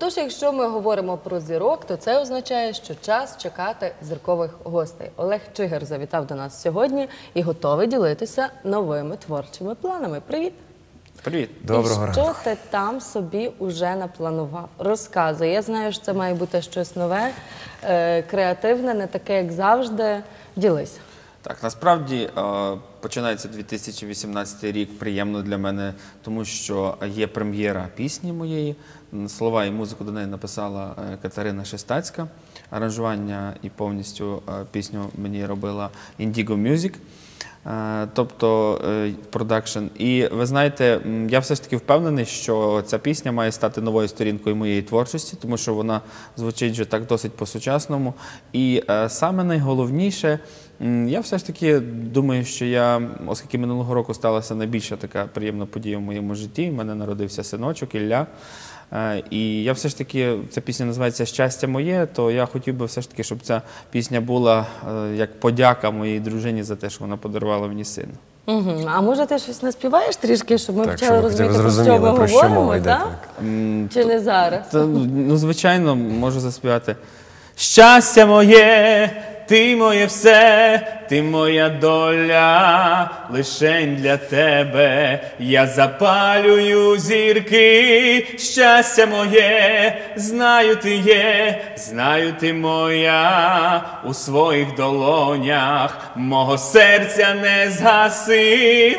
Отож, якщо ми говоримо про зірок, то це означає, що час чекати зіркових гостей. Олег Чигир завітав до нас сьогодні і готовий ділитися новими творчими планами. Привіт! Привіт! Доброго ранку! І що ти там собі уже напланував? Розказуй. Я знаю, що це має бути щось нове, креативне, не таке, як завжди. Ділися. Так, насправді починається 2018 рік приємно для мене, тому що є прем'єра пісні моєї. Слова і музику до неї написала Катерина Шестацька. Аранжування і повністю пісню мені робила Indigo Music, тобто продакшн. І ви знаєте, я все ж таки впевнений, що ця пісня має стати новою сторінкою моєї творчості, тому що вона звучить вже так досить по-сучасному. І саме найголовніше, я все ж таки думаю, що оскільки минулого року сталася найбільша така приємна подія в моєму житті, в мене народився синочок Ілля, і я все ж таки, ця пісня називається «Щастя моє», то я хотів би все ж таки, щоб ця пісня була як подяка моїй дружині за те, що вона подарувала мені сина. А може ти щось наспіваєш трішки, щоб ми Так, почали щоб розуміти, ви про що ми зрозуміли, про що мова говоримо, йде, так? Чи не зараз? Ну, звичайно, можу заспівати. Щастя моє, ти моє все, ти моя доля, лишень для тебе я запалюю зірки. Щастя моє, знаю ти є, знаю ти моя, у своїх долонях мого серця не згаси.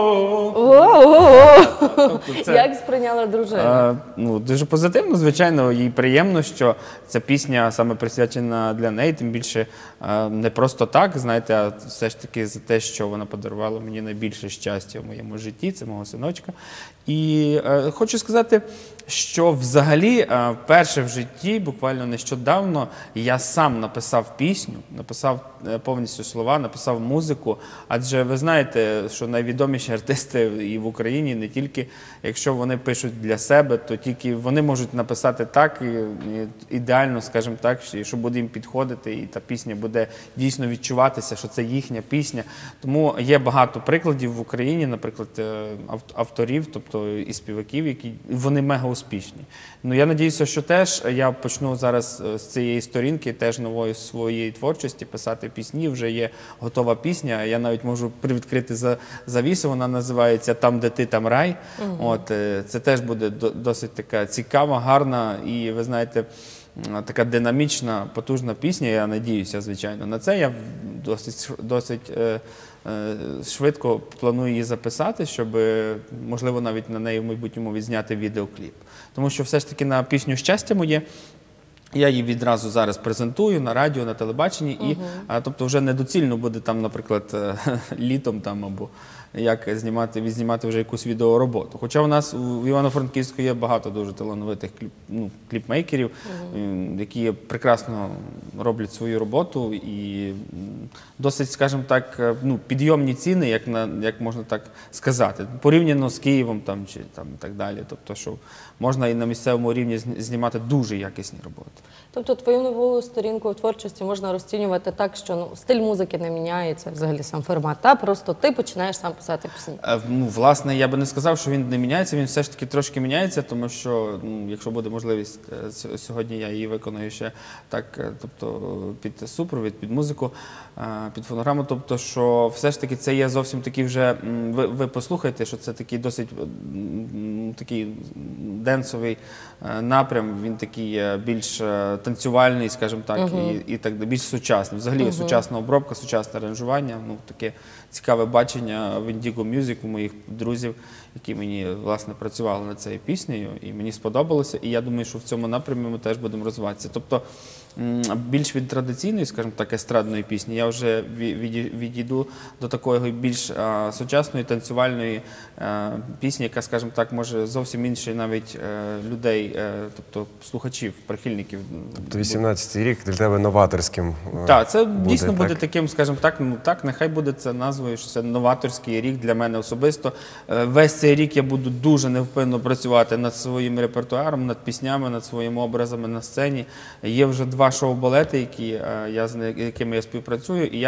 Як сприйняла дружина? Дуже позитивно, звичайно, їй приємно, що ця пісня саме присвячена для неї, тим більше не просто так, знаєте, а все ж таки за те, що вона подарувала мені найбільше щастя в моєму житті, це мого синочка. І хочу сказати, що взагалі вперше в житті, буквально нещодавно, я сам написав пісню, написав повністю слова, написав музику, адже ви знаєте, що найвідоміші артисти і в Україні, не тільки, якщо вони пишуть для себе, то тільки вони можуть написати так, і ідеально, скажімо так, що буде їм підходити, і та пісня буде дійсно відчуватися, що це їхня пісня. Тому є багато прикладів в Україні, наприклад, авторів, тобто і співаків, які вони мега успішні. Ну, я надіюся, що теж я почну зараз з цієї сторінки, теж нової своєї творчості, писати пісні. Вже є готова пісня, я навіть можу привідкрити завісу, вона називається «Там, де ти, там рай». Це теж буде досить така цікава, гарна і, ви знаєте, така динамічна, потужна пісня, я надіюся, звичайно, на це. Я досить швидко планую її записати, щоб, можливо, навіть на неї в майбутньому відзняти відеокліп. Тому що все ж таки на пісню «Щастя моє» я її відразу зараз презентую на радіо, на телебаченні, тобто вже недоцільно буде там, наприклад, літом там або як відзнімати вже якусь відеороботу. Хоча у нас в Івано-Франківську є багато дуже талановитих кліпмейкерів, які прекрасно роблять свою роботу і досить, скажімо так, підйомні ціни, як можна так сказати, порівняно з Києвом там, чи там, і так далі. Тобто, що можна і на місцевому рівні знімати дуже якісні роботи. Тобто твою нову сторінку у творчості можна розцінювати так, що стиль музики не міняється, взагалі сам формат, та просто ти починаєш сам писати пісні. Власне, я би не сказав, що він не міняється, він все ж таки трошки міняється, тому що, якщо буде можливість, сьогодні я її виконую ще так, тобто під супровід, під музику, під фонограму, тобто, що все ж таки це є зовсім такий вже, ви послухайте, що це такий досить такий денсовий напрям, він такий більш танцювальний, скажімо так, і так більш сучасний. Взагалі сучасна обробка, сучасне аранжування, таке цікаве бачення в Indigo Music у моїх друзів, які мені, власне, працювали над цією піснею, і мені сподобалося, і я думаю, що в цьому напрямі ми теж будемо розвиватися. Тобто, більш від традиційної, скажімо так, естрадної пісні, я вже відійду до такої більш сучасної, танцювальної пісні, яка, скажімо так, може зовсім інший навіть людей, тобто слухачів, прихильників. Тобто 18-й рік для тебе новаторським буде? Так, це дійсно буде таким, скажімо так, нехай буде це назвою, що це новаторський рік для мене особисто. Весь цей рік я буду дуже невпинно працювати над своїм репертуаром, над піснями, над своїми образами на сцені. Є вже 2 шоу-балети, з якими я співпрацюю, і я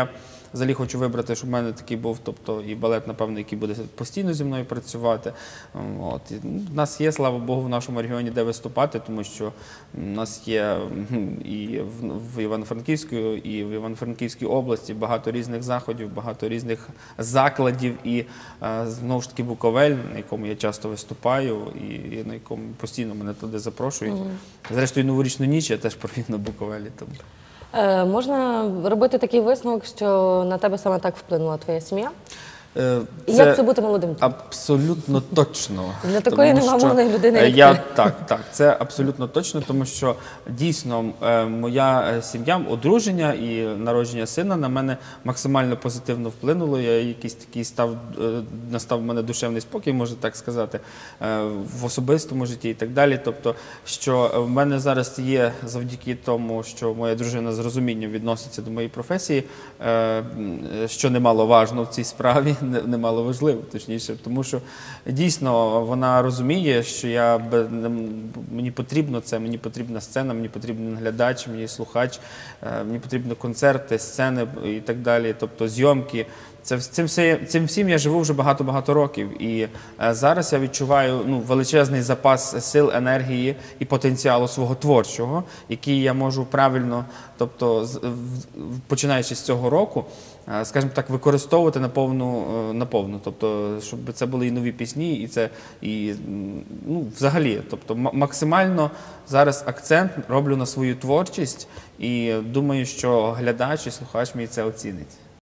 взагалі хочу вибрати, щоб в мене такий був, тобто і балет, напевно, який буде постійно зі мною працювати. От. І, в нас є, слава Богу, в нашому регіоні де виступати, тому що в нас є і в Івано-Франківській області багато різних заходів, багато різних закладів, і знову ж таки Буковель, на якому я часто виступаю, і на якому постійно мене туди запрошують. Зрештою, новорічну ніч я теж провів на Буковелі. Тому. Можна робити такий висновок, що на тебе саме так вплинула твоя сім'я? І як це бути молодим? Абсолютно точно. Для такої немамовної людини, як ти. Так, це абсолютно точно, тому що дійсно моя сім'я, одруження і народження сина на мене максимально позитивно вплинуло. Я якийсь такий настав в мене душевний спокій, можна так сказати, в особистому житті і так далі. Тобто, що в мене зараз є, завдяки тому, що моя дружина з розумінням відноситься до моєї професії, що немаловажно в цій справі, немало важливо, точніше, тому що дійсно вона розуміє, що мені потрібно це, мені потрібна сцена, мені потрібен глядач, мені слухач, мені потрібні концерти, сцени і так далі, тобто зйомки. Цим всім я живу вже багато-багато років, і зараз я відчуваю величезний запас сил, енергії і потенціалу свого творчого, який я можу правильно, тобто починаючи з цього року, скажімо так, використовувати наповну, тобто, щоб це були і нові пісні, взагалі, тобто максимально зараз акцент роблю на свою творчість, і думаю, що глядач і слухач мій це оцінить.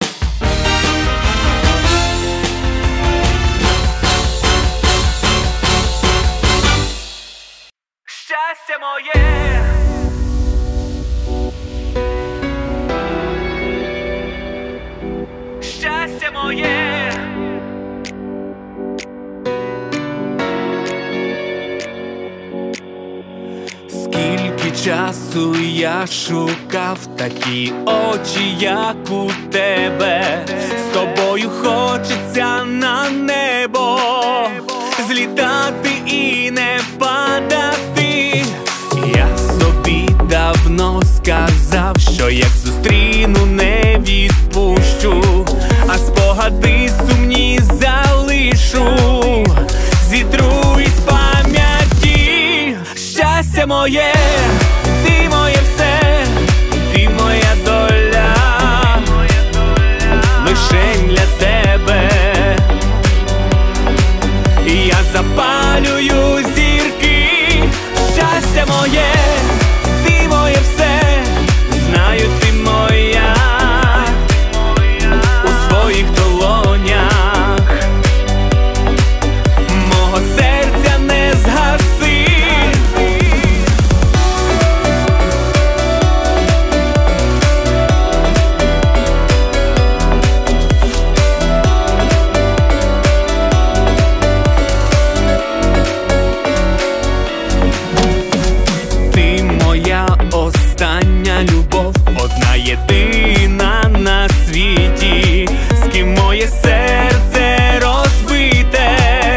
Щастя моє, щастя моє, скільки часу я шукав такі очі, як у тебе, з тобою хочеться на небо злітати і не падати. Я собі давно сказав, що як зустріну, не відпущу, а спогади сумні залишу, зітру із пам'яті. Щастя моє, ти моє все, ти моя доля, лишень для тебе. Я запалюю зірки, щастя моє, ти моє все, знаю, ти моя, у своїх долонях, мого серця не згаси. Остання любов, одна єдина на світі, з ким моє серце розбите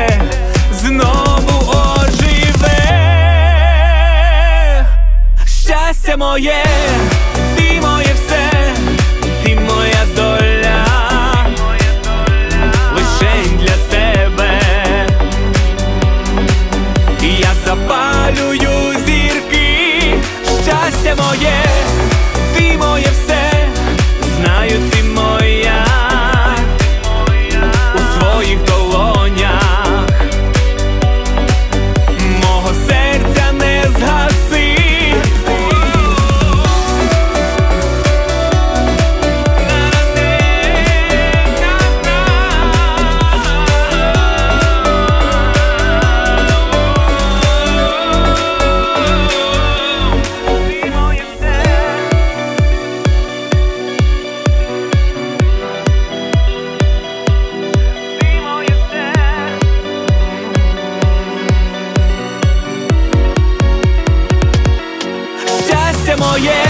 знову оживе. Щастя моє, ти моє все, ти моя доля, лишень для тебе. Я запалюю зірки, щастя моє, ти моє все, знаю, ти моя, у своїх долонях, мого серця не згаси. Щастя моє,